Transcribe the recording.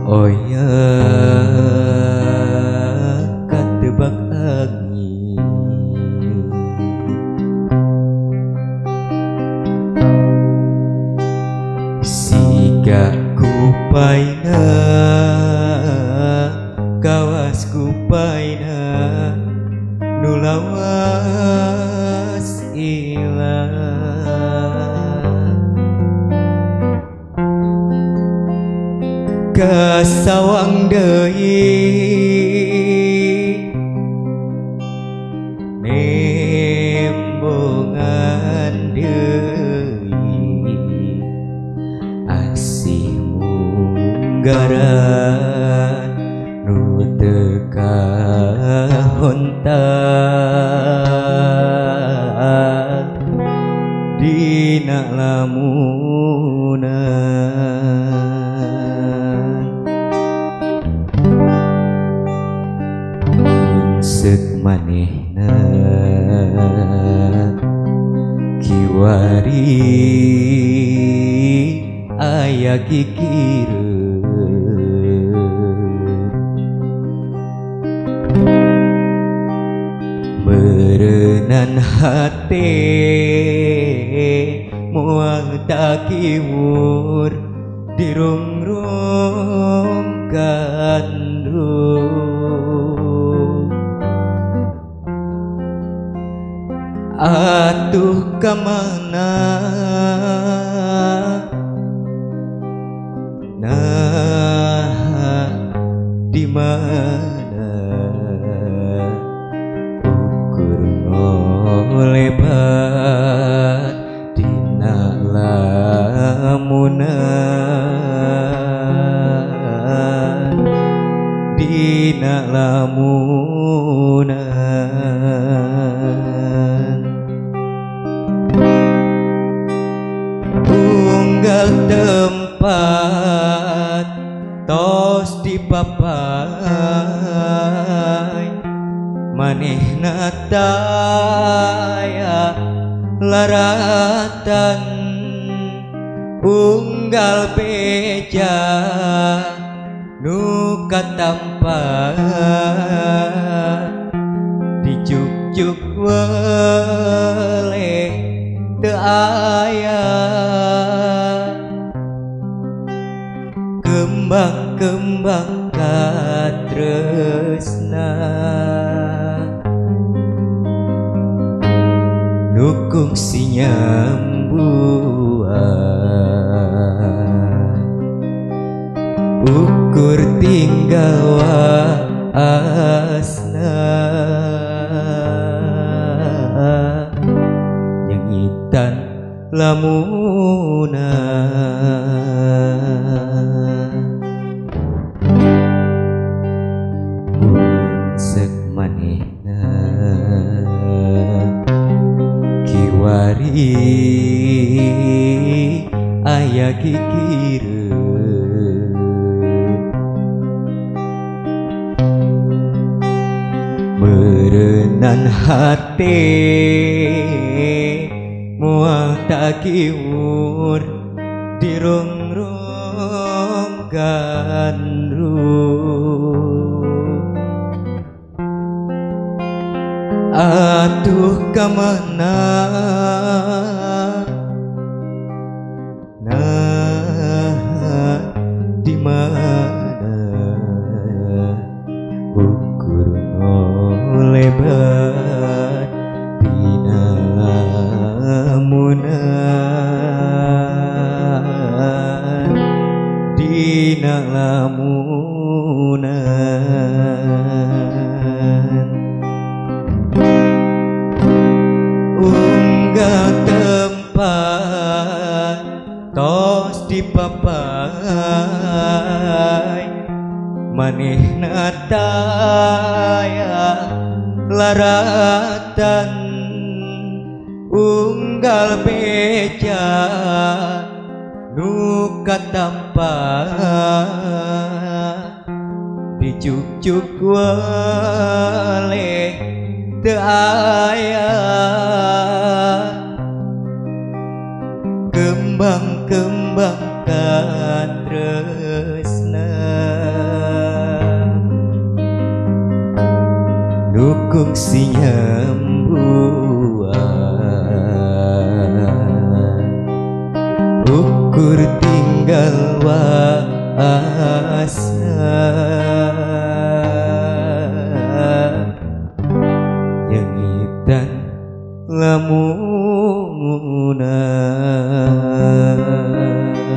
Oh ya, katebak angin siga kupaina kawas kupaina nulawas ilang kasawang deui nembongan deui asih munggaran nu teu kahontak dina lamunan seuk manehna kiwari aya gigireun meureunnan hate moal takiwur dirungrung gandrung atuh kamana nah di mana ukur ngolebat dina lamunan dina lamunan unggal tempat tos dipapai manehna taya laratan unggal beja nu katampa dijuk-juk weleh teu aya kembang-kembang katresna nu kungsi nyambuan ukur tinggal waasna nyanyitan lamunan seuk manehna kiwari aya gigireun meureunnan hate moal takiwur dirungrung gandrung atuh kamana nah di mana ukur ngolebat dina lamunan dina lamunan unggal tempat tos dipapai manehna taya laratan unggal beja nu katampa dijuk-juk weleh teu aya kembang-kembang makan tresna dukung si nyembuhan ukur tinggal waasa yengitan lamunan